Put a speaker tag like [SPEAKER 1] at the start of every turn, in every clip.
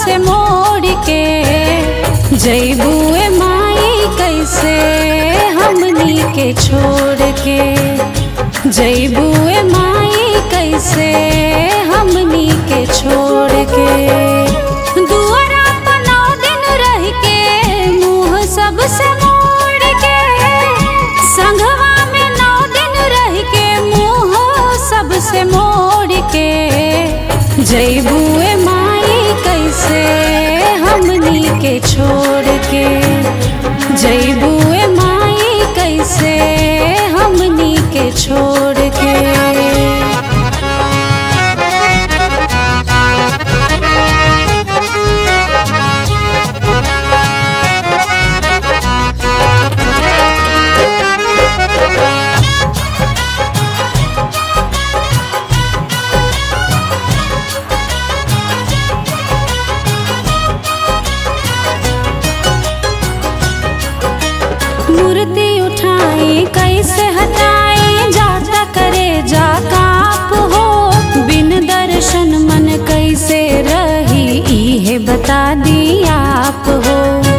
[SPEAKER 1] सबसे मोड़ के। जैबुए माई कैसे हमनी के छोड़ के। जैबुए माई कैसे हमनी के छोड़ के। दुआरा पर 9 दिन रह के मुँह सबसे मोड़ के। संघवा में 9 दिन रह के मुँह सबसे मोड़ के। जैबुए माई कैसे हमनी के छोड़ के। जैबुए माई कैसे हमनी के छोड़ के। मूर्ति उठाए कैसे हटाए जाता करे जा काप हो। बिन दर्शन मन कैसे रही इहे बता दी आप हो।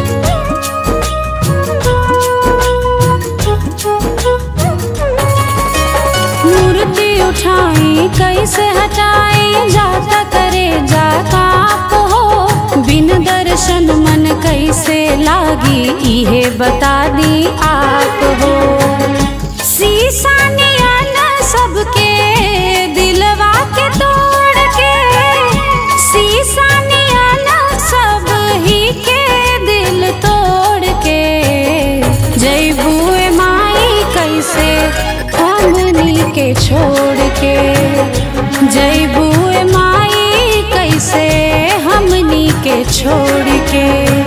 [SPEAKER 1] मूर्ति उठाए कैसे हटाए जाता करे जा काप हो। बिन दर्शन मन कैसे लागी इहे बता दी आप हो। शीशा नियन सबके दिलवा के तोड़ के। शीशा नियन सब ही के दिल तोड़ के। जैबुए माई कैसे हमनी के छोड़ के। जैबुए माई कैसे हमनी के छोड़ के।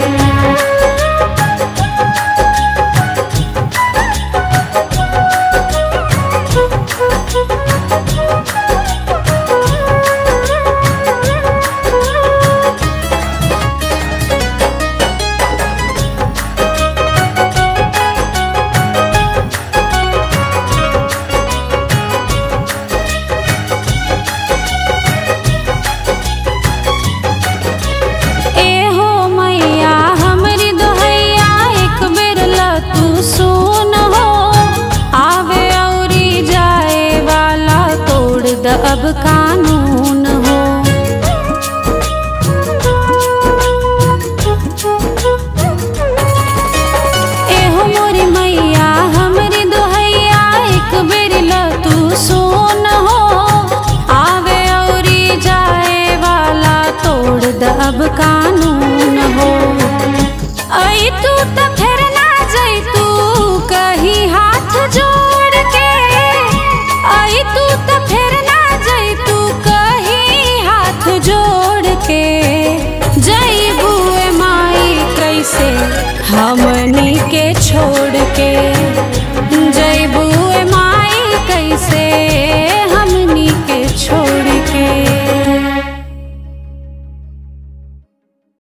[SPEAKER 1] अब कानून हो। एहो मोरी मैया हमरी दोहैया एक बेर ल तू सुन हो। आवे औरी जाए वाला तोड़ द अब कानून हो। आई तू त फिर ना जई तू कहीं हाथ जोड़ के। आई तू त फिर ना तू कहीं हाथ जोड़ के। जैबुए माई कैसे हमनी के छोड़ के।